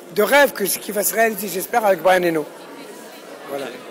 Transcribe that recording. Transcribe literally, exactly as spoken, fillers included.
de rêve que, qui va se réaliser, j'espère, avec Brian Eno. Voilà.